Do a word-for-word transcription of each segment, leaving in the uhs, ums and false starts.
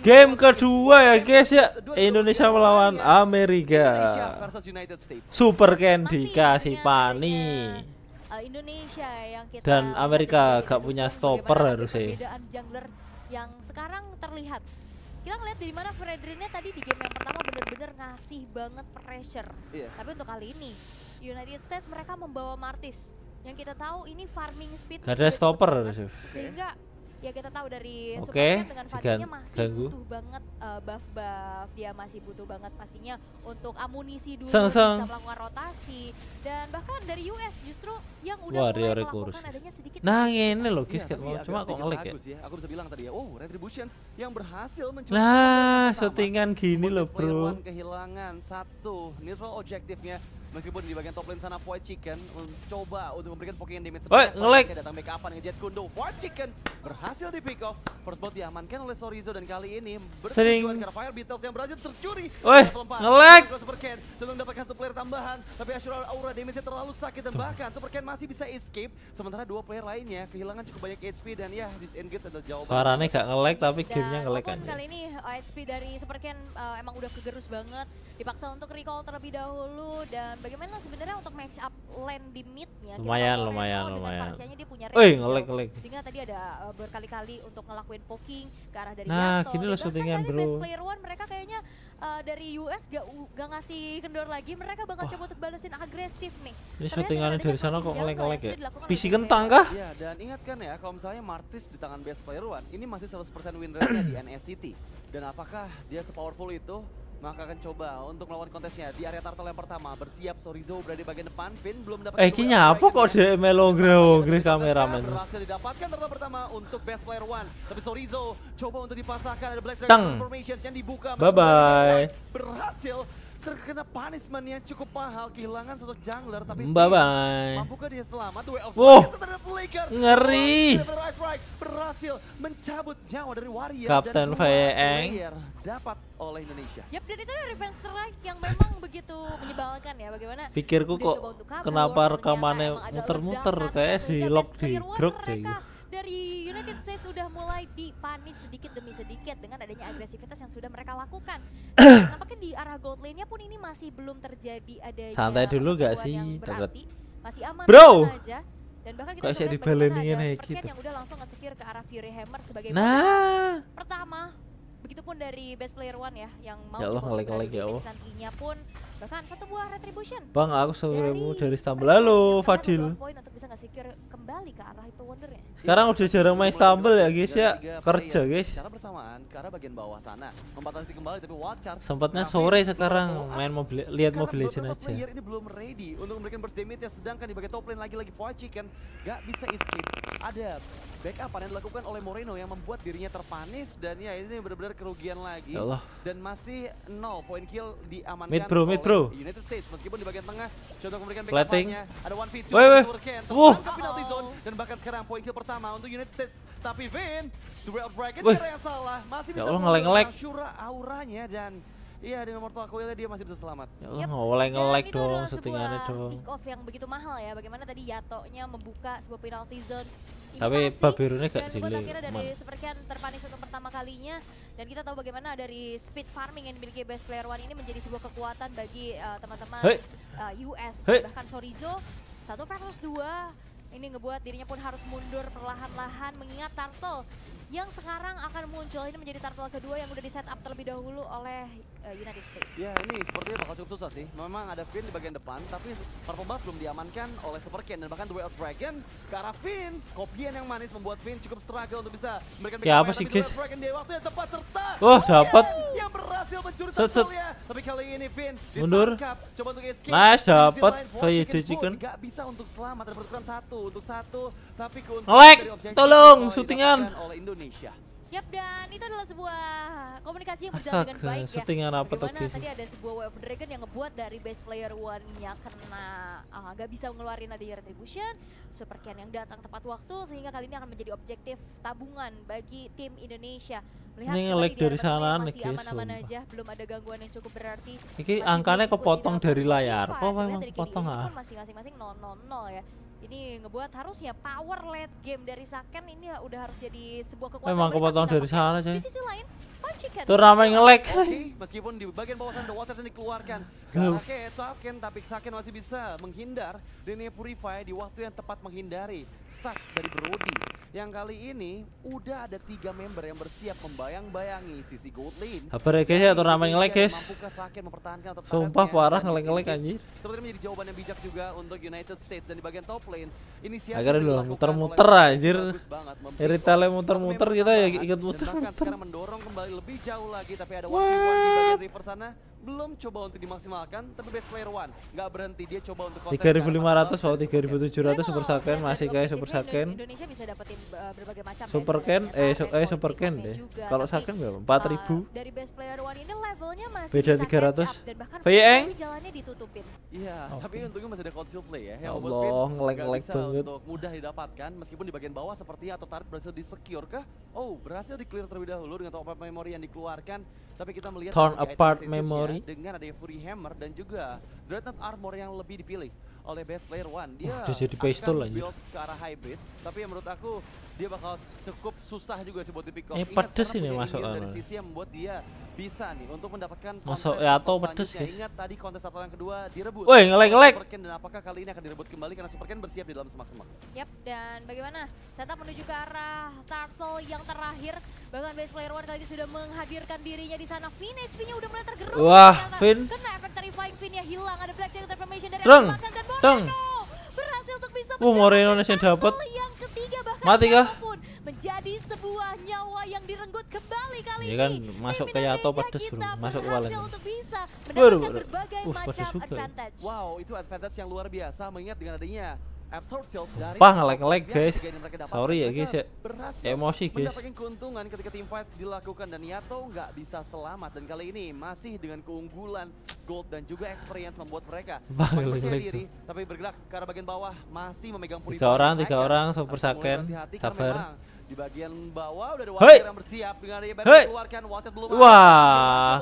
Game kedua ya guys ya, Indonesia melawan Amerika. Super Candy kasih Pani. Indonesia yang kita dan Amerika gak punya stopper harusnya. Perbedaan jungler yang sekarang terlihat. Kita ngeliat dari mana Fredrinnya tadi di game yang pertama bener-bener ngasih banget pressure. Yeah. Tapi untuk kali ini United States mereka membawa Martis yang kita tahu ini farming speed. Gak ada stopper harusnya. Sehingga ya kita tahu dari okay. Superman dengan Fadinya masih ganggu. butuh banget uh, buff-buff, dia masih butuh banget pastinya untuk amunisi dulu Sang -sang. bisa melakukan rotasi dan bahkan dari U S justru yang udah Wah, mulai melakukan adanya sedikit. Nah ini loh guys, ya, ya, cuma kok ngelag ya? ya. Aku bisa bilang tadi ya, oh Retributions yang berhasil mencoba. Nah, syutingan gini loh bro. Kehilangan satu neutral objektifnya. Meskipun di bagian top lane sana Void Chicken mencoba untuk memberikan Pokemon damage. Woi, nge-lag. Datang backupan ngejet Kundo. Void Chicken berhasil di pick off. First blood diamankan oleh Sorizo dan kali ini bertujuan karena Fire Beetles yang berhasil tercuri. Woi, nge-lag. Supercan sudah mendapatkan satu player tambahan, tapi Ashura Aura damage-nya terlalu sakit dan bahkan Supercan masih bisa escape. Sementara dua player lainnya kehilangan cukup banyak H P dan ya disengage adalah jawaban. Suaranya gak nge-lag tapi gamenya nge-lag kan. Kali ini H P dari Supercan uh, emang udah kegerus banget, dipaksa untuk recall terlebih dahulu dan bagaimana sebenarnya untuk match up lane di mid-nya lumayan lumayan lumayan. Dia punya Woi, nge-lag nge-lag. Sehingga tadi ada uh, berkali-kali untuk ngelakuin poking ke arah dari Nah, Yato. gini loh syutingan bro. Best player one mereka kayaknya uh, dari U S gak, gak ngasih kendor lagi, mereka bakal oh. coba untuk balesin agresif nih. Ini syutingannya dari sana kok nge-lag ya? P C kentang kah? Iya, dan ingatkan ya kalau misalnya Martis di tangan best player one, ini masih seratus persen win rate-nya di N S C T. Dan apakah dia sepowerful itu? Maka akan coba untuk melawan kontesnya di area turtle yang pertama. Bersiap Sorizo berada di bagian depan. Finn belum dapat. Eh kayaknya apa kok dia melongre-ongre kameramen. Berhasil didapatkan turtle pertama untuk best player one. Tapi Sorizo coba untuk dipasahkan, ada Black Dragon Formations yang dibuka. Bye bye. Berhasil terkena punishment yang cukup mahal, kehilangan sosok jungler tapi bye bye. Mampukah dia selamat? Wow, ngeri. Berhasil mencabut nyawa dari Warrior Kapten Feeng dapat oleh Indonesia. Yap, dan itu ada revenge strike yang memang begitu menyebalkan ya. Bagaimana pikirku kok kenapa rekamannya muter-muter kayak di lock di grok deh. Dari United States sudah mulai dipanis sedikit demi sedikit dengan adanya agresivitas yang sudah mereka lakukan. Nampaknya di arah gold lane-nya pun ini masih belum terjadi adanya santai dulu gak sih berarti masih aman bro aja. Dan bahkan kita kok saya dibaleniin kayak gitu yang udah langsung nge-secure ke arah Fury Hammer sebagai nah pertama. Begitupun dari best player one ya yang mau ya Allah ngelag-ngelag ya Allah. Nantinya pun bahkan satu buah retribution. Bang aku sebenarnya dari Istanbul. Halo Fadil. Poin untuk bisa nge-secure kembali ke arah itu wondernya. Sekarang udah jarang main Istanbul ya guys ya. Kerja guys. Secara bersamaan ke arah bagian bawah sana membatasi kembali tapi Watchers sempatnya sore sekarang main mobil lihat Mobile Legends aja. Player ini belum ready untuk memberikan burst damage ya, sedangkan di bagian top lane lagi-lagi Void Chicken gak bisa escape. Ada backup yang dilakukan oleh Moreno yang membuat dirinya terpanis dan ya ini benar-benar kerugian lagi. Ya Allah. Dan masih nol point kill diamankan mid bro, mid bro. United States meskipun di bagian tengah coba memberikan backup-nya ada one v two Wuh. penalty zone dan bahkan sekarang point kill pertama untuk United States tapi Vin Duel Dragon cara yang salah masih bisa nge-lag Ashura auranya dan iya dengan Mortal Coil dia masih bisa selamat. Ya Allah nge-lag nge-lag dong syutingannya dong. Pick off yang begitu mahal ya. Bagaimana tadi Yato-nya membuka sebuah penalty zone. Tapi Babirunnya gak delay. Dan akhirnya dari Man. Supercan terpanis untuk pertama kalinya. Dan kita tahu bagaimana dari speed farming yang dimiliki best player one ini menjadi sebuah kekuatan bagi teman-teman uh, uh, U S. Hey. Bahkan Sorizo satu versus dua ini ngebuat dirinya pun harus mundur perlahan-lahan mengingat Turtle yang sekarang akan muncul ini menjadi turtle kedua yang udah di set up terlebih dahulu oleh uh, United States. Ya ini sepertinya bakal cukup susah sih. Memang ada Finn di bagian depan tapi purple buff belum diamankan oleh Supercan dan bahkan Duel Dragon ke arah Finn. Kopian yang manis membuat Finn cukup struggle untuk bisa memberikan ya apa sih guys? Dragon di waktu yang tepat serta oh dapat yang berhasil mencuri set, set. ya. Tapi kali ini Finn mundur. Coba untuk escape. Nice dapat Fire Chicken. Gak bisa untuk selamat ada pertukaran satu untuk satu tapi nge-lag tolong syutingan oleh Indonesia. Yap, dan itu adalah sebuah komunikasi yang berjalan Astaga, dengan baik ya. syutingan apa bagaimana tadi ada sebuah Way of Dragon yang ngebuat dari best player one-nya karena uh, gak bisa ngeluarin adanya retribution. Supercan yang datang tepat waktu sehingga kali ini akan menjadi objektif tabungan bagi tim Indonesia. Melihat ini nge-lag dari sana nih masih guys. aman-aman aja, belum ada gangguan yang cukup berarti. Ini angkanya kepotong dari layar. Kok memang kepotong ah? Masih masing-masing nol nol nol ya. Ini ngebuat harusnya power late game dari Saken ini udah harus jadi sebuah kekuatan. Memang kepotong dari sana sih. Di sisi lain, Turnamen nge-lag. Oke, meskipun di bagian bawah sana The Waters yang dikeluarkan. Karena kayak Saken, tapi Saken masih bisa menghindar. Dan ini Purify di waktu yang tepat menghindari stuck dari Brody. Yang kali ini udah ada tiga member yang bersiap membayang-bayangi sisi gold lane. Apa ya guys ya, turnamen nge-lag guys. Mampukah Saken mempertahankan atau Sumpah parah nge-lag anjir. Sepertinya menjadi jawaban yang bijak juga untuk United States. Dan di bagian top lane inisiasi agar dulu muter-muter anjir. Eritale muter-muter kita ya ikut muter-muter. Sekarang mendorong kembali lebih jauh lagi, tapi ada one v one di bagian river sana belum coba untuk dimaksimalkan, tapi best player one nggak berhenti, dia coba untuk tiga ribu lima ratus wow tiga ribu tujuh ratus super Saken masih guys, super Saken. Indonesia bisa dapetin uh, berbagai macam super Ken eh so, eh super Ken deh. Kalau Saken berapa? empat ribu. Uh, dari best player one ini levelnya masih beda bisa tiga ratus. Dan bahkan Veng jalannya ditutupin. Iya, okay. Tapi untungnya masih ada conceal play ya. Yang Allah, ngelag-lag banget. Untuk mudah didapatkan meskipun di bagian bawah sepertinya atau turret berhasil di-secure kah? Oh, berhasil di-clear terlebih dahulu dengan top up memory yang dikeluarkan. Tapi kita melihat turn apart memory dengan ada Fury Hammer dan juga Dreadnought Armor yang lebih dipilih oleh best player one. Dia uh, jadi pistol akan build ke arah hybrid, tapi yang menurut aku dia bakal cukup susah juga sih buat di pick off. Eh pedes ini masuk dari sisi yang membuat dia bisa nih untuk mendapatkan masuk ya atau pedes guys. Ingat tadi kontes starter yang kedua direbut. Woi, ngelag-ngelag. Superken, dan apakah kali ini akan direbut kembali karena Superken bersiap di dalam semak-semak. Yap, dan bagaimana setup menuju ke arah turtle yang terakhir. Bahkan base player one kali ini sudah menghadirkan dirinya di sana. Finn H P-nya udah mulai tergerus. Wah, Finn. Kena efek terrifying Finn-nya hilang. Ada Black Dragon Transformation dari Treng. belakang dan Moreno berhasil untuk bisa uh, Moreno yang dapat. Yang ketiga bahkan mati kah? Menjadi sebuah nyawa yang direnggut kembali kali ini. Kan ini. masuk ke Yato pedes bro, masuk ke Walen. Untuk bisa mendapatkan berbagai uh, macam advantage. Wow, itu advantage yang luar biasa mengingat dengan adanya Absorb Shield dari Pah ngelag-ngelag guys. Sorry ya guys ya. Emosi guys. Mendapatkan keuntungan ketika team fight dilakukan dan Yato nggak bisa selamat, dan kali ini masih dengan keunggulan gold dan juga experience membuat mereka percaya diri, tapi bergerak ke arah bagian bawah masih memegang Purify. Tiga orang, tiga orang super Saken. Sabar. Di bagian bawah udah ada Watcher yang bersiap dengan dia baru keluarkan. Watcher belum wah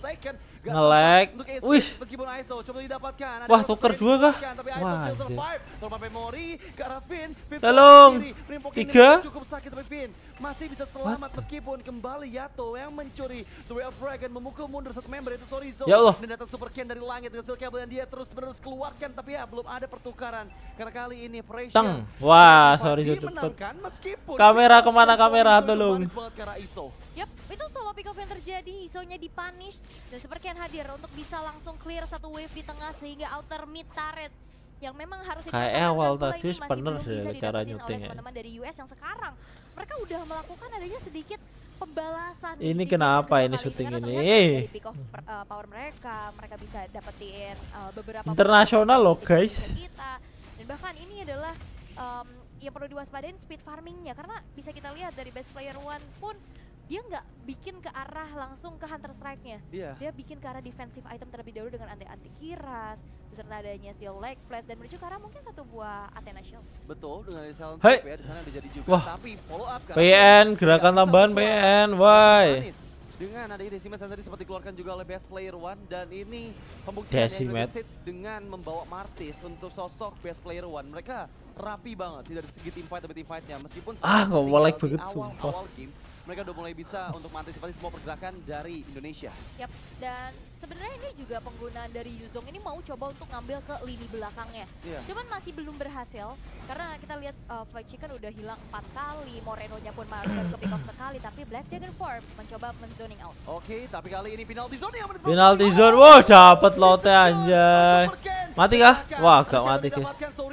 nge-lag. Wih, meskipun I S O coba didapatkan. Wah, tuker dua kah? Tapi I S O still survive. Terpapai memory ke arah Finn. Tolong. Tiga. Cukup sakit tapi Finn masih bisa selamat meskipun kembali Yato yang mencuri The Way of Dragon, memukul mundur satu member itu Sorizo. Ya Allah. Dan datang Super Ken dari langit dengan skill cable yang dia terus menerus keluarkan, tapi ya belum ada pertukaran karena kali ini pressure. Teng. Wah, Sorizo cepet. Kamera kemana kamera tolong. Yap, itu solo pick off yang terjadi, Isonya dipunish dan Super Ken hadir untuk bisa langsung clear satu wave di tengah sehingga outer mid turret yang memang harus kayak awal tadi bener sih cara nyuting teman-teman dari U S yang sekarang mereka udah melakukan adanya sedikit pembalasan. Ini kenapa ini syuting ini? Dari pick off uh, power mereka, mereka bisa dapetin uh, beberapa internasional loh guys. Kita. Dan bahkan ini adalah um, yang perlu diwaspadain speed farmingnya, karena bisa kita lihat dari best player one pun dia nggak bikin ke arah langsung ke Hunter Strike-nya. Yeah. Dia bikin ke arah defensive item terlebih dahulu dengan anti-anti kiras, beserta adanya steel leg flash dan menuju ke arah mungkin satu buah Athena Shield. Betul, dengan silent hey. ya di sana udah jadi juga. Wah. Tapi follow up kan. P N gerakan tambahan P N, why? Dengan ada Decimates tadi seperti dikeluarkan juga oleh best player one, dan ini pembuktian United States dengan membawa Martis untuk sosok best player one. Mereka rapi banget sih dari segi team fight tapi team fightnya, meskipun ah nggak boleh banget awal, sumpah. Awal game mereka udah mulai bisa untuk mengantisipasi semua pergerakan dari Indonesia. Yap, dan sebenarnya ini juga penggunaan dari Yuzong ini mau coba untuk ngambil ke lini belakangnya. Yeah. Cuman masih belum berhasil karena kita lihat uh, Fried Chicken udah hilang empat kali, Moreno-nya pun malah ke pick up sekali, tapi Black Dragon Form mencoba men-zoning out. Oke, okay, tapi kali ini penalty zone yang penalty zone, wow dapat lote anjay. Mati kah? Wah, gak mati guys.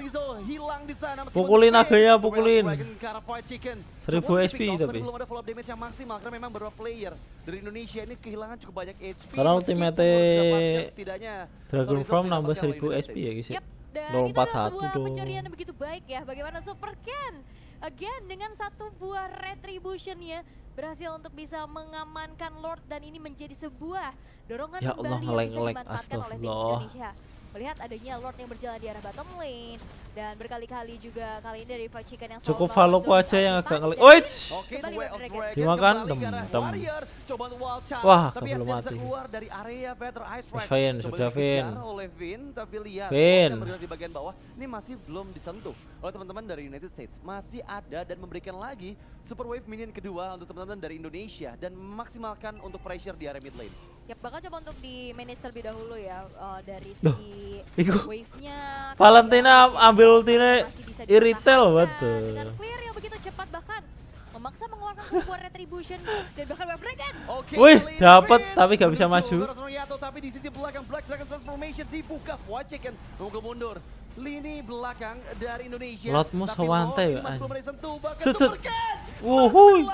Pukulin naganya, pukulin. seribu H P tapi. Belum ada follow up damage yang maksimal karena memang beberapa player dari Indonesia ini kehilangan cukup banyak H P. Karena ultimate Dragon Form nambah seribu H P ya guys. Yep, dan itu adalah sebuah pencurian yang begitu baik ya. Bagaimana Super Ken again dengan satu buah retributionnya berhasil untuk bisa mengamankan Lord, dan ini menjadi sebuah dorongan ya Allah, kembali yang bisa dimanfaatkan oleh tim Indonesia. melihat adanya Lord yang berjalan di arah bottom lane dan berkali-kali juga kali ini dari Fried Chicken yang cukup Valoku aja yang agak ngelik. Oits, dimakan dem-dem. Wah, belum mati. Vin, sudah Vin. Tapi lihat Vin di bagian bawah ini masih belum disentuh oleh teman-teman dari United States. Masih ada dan memberikan lagi super wave minion kedua untuk teman-teman dari Indonesia dan memaksimalkan untuk pressure di area mid lane. Ya, bakal coba untuk di manage terlebih dahulu ya uh, dari segi wave-nya. Valentina ambil ultinya iritel betul. Dengan clear yang begitu cepat bahkan memaksa mengeluarkan sebuah retribution dan bahkan web dragon. Okay, wih, dapat tapi gak bisa maju. Tapi di sisi belakang Black Dragon Transformation dibuka, Fried Chicken memukul mundur. Lini belakang dari Indonesia. Lotmu sewantai ya. Sut. Wuhui.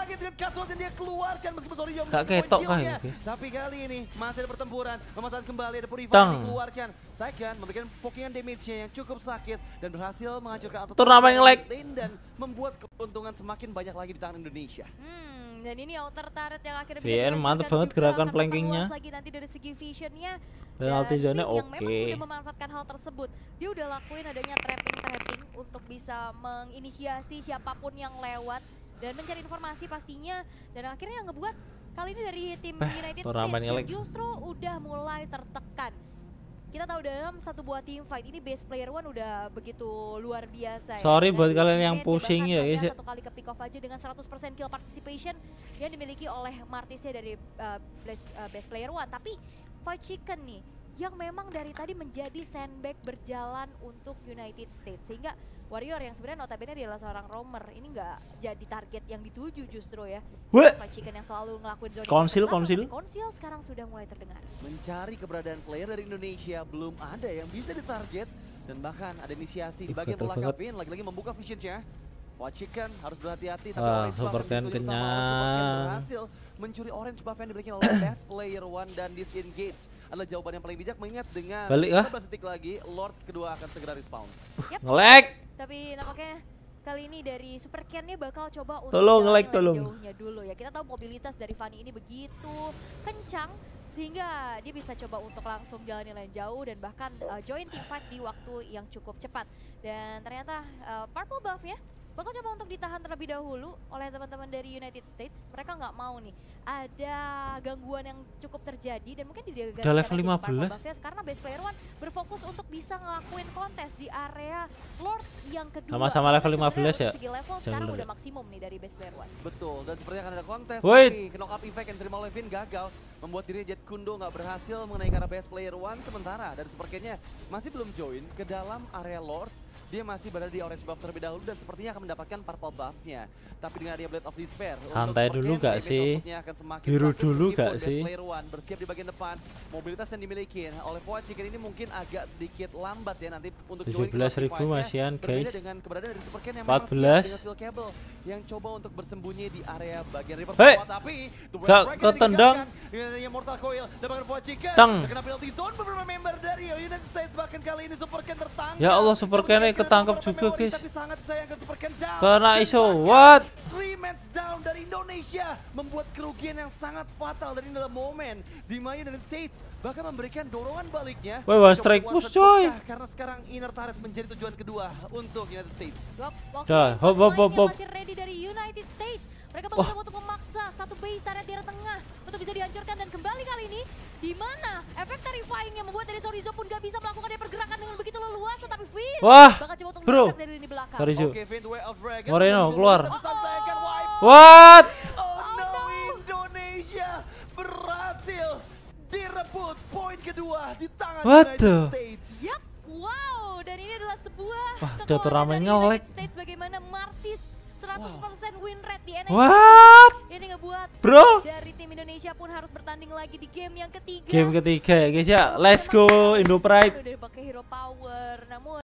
Gak ketok kah. Tapi kali ini masih ada pertempuran, memasang kembali ada Purify dikeluarkan. Second memberikan pokingan damage-nya yang cukup sakit dan berhasil menghancurkan turnamen lag dan membuat keuntungan semakin banyak lagi di tangan Indonesia. Hmm, dan ini outer turret yang akhirnya V N mantep banget gerakan plankingnya. Lagi nanti dari segi visionnya. Dan Altizone oke. Yang memang udah memanfaatkan hal tersebut. Dia udah lakuin adanya trapping-trapping untuk bisa menginisiasi siapapun yang lewat dan mencari informasi pastinya. Dan akhirnya yang ngebuat kali ini dari tim eh, United States yang justru udah mulai tertekan. Kita tahu dalam satu buah team fight ini base player one udah begitu luar biasa. Sorry ya. buat kalian yang pusing ya guys. Satu kali ke pick off aja dengan seratus persen kill participation yang dimiliki oleh Martisnya dari uh, base, uh, base player one. Tapi Fried Chicken nih yang memang dari tadi menjadi sandbag berjalan untuk United States sehingga Warrior yang sebenarnya notabene dia adalah seorang roamer ini nggak jadi target yang dituju justru ya. Fried Chicken yang selalu ngelakuin zone konsil konsil konsil sekarang sudah mulai terdengar. Mencari keberadaan player dari Indonesia belum ada yang bisa ditarget dan bahkan ada inisiasi di bagian belakang Vin lagi-lagi membuka visionnya. Fried Chicken harus berhati-hati tapi ah, orange super buff kenyang berhasil mencuri orange buff yang diberikan oleh best player one dan disengage adalah jawaban yang paling bijak mengingat dengan lima belas detik lagi Lord kedua akan segera respawn. Yep. Nge-lag. Tapi nampaknya kali ini dari Super Ken-nya bakal coba untuk tolong nge-lag tolong jauhnya dulu ya. Kita tahu mobilitas dari Fanny ini begitu kencang sehingga dia bisa coba untuk langsung jalanin lain jauh dan bahkan uh, join team fight di waktu yang cukup cepat. Dan ternyata uh, purple buff-nya bakal coba untuk ditahan terlebih dahulu oleh teman-teman dari United States. Mereka nggak mau nih ada gangguan yang cukup terjadi dan mungkin didelegasikan udah level lima belas karena base player one berfokus untuk bisa ngelakuin kontes di area Lord yang kedua. Sama-sama level lima belas ya. Segi level sekarang udah maksimum nih dari base player one. Betul, dan sepertinya akan ada kontes Wait. tapi knock up effect yang diterima oleh Vin gagal membuat diri Jet Kundo nggak berhasil mengenai ke arah base player one sementara dari Super Ken-nya masih belum join ke dalam area Lord. Dia masih berada di orange buff terlebih dahulu dan sepertinya akan mendapatkan purple buff-nya. Tapi dengan dia Blade of Despair, santai dulu gak sih? Biru dulu gak sih? Player one bersiap di bagian depan. Mobilitas yang dimiliki oleh Fried Chicken ini mungkin agak sedikit lambat ya nanti untuk tujuh belas ribu masihan guys. Dengan keberadaan dari Super Ken yang empat belas dengan steel cable yang coba untuk bersembunyi di area bagian river hey. bawah tapi gak ketendang dengan Mortal Coil dan bahkan Fried Chicken terkena penalty zone beberapa member dari United States bahkan kali ini Super Ken tertangkap. Ya Allah Super Ken ketangkap juga guys. Tapi sangat sayang Super Ken down. Kena iso what? three match down dari Indonesia membuat kerugian yang sangat fatal dari dalam momen di mana United States bahkan memberikan dorongan baliknya. Woi one strike push coy. Karena sekarang inner turret menjadi tujuan kedua untuk United States. Dah, hop hop hop hop. Masih ready dari United States. Mereka berusaha untuk memaksa satu base turret di arah tengah untuk bisa dihancurkan dan kembali kali ini di mana efek terrifying yang membuat dari Sorizo pun gak bisa melakukan dia pergerakan dengan begitu leluasa tapi Vin wah bakal coba untuk bro dari lini belakang. Sorizo okay, Moreno keluar. Oh, oh. What? Oh no, Indonesia berhasil direbut poin kedua di tangan What United the? States. Yap, wow, dan ini adalah sebuah wah, udah turnamen nge-lag. States bagaimana Martis seratus persen wow. win rate di N A. What? Ini ngebuat bro dari tim Indonesia pun harus bertanding lagi di game yang ketiga. Game ketiga ya guys ya. Let's go Indo Pride. Udah pakai hero power namun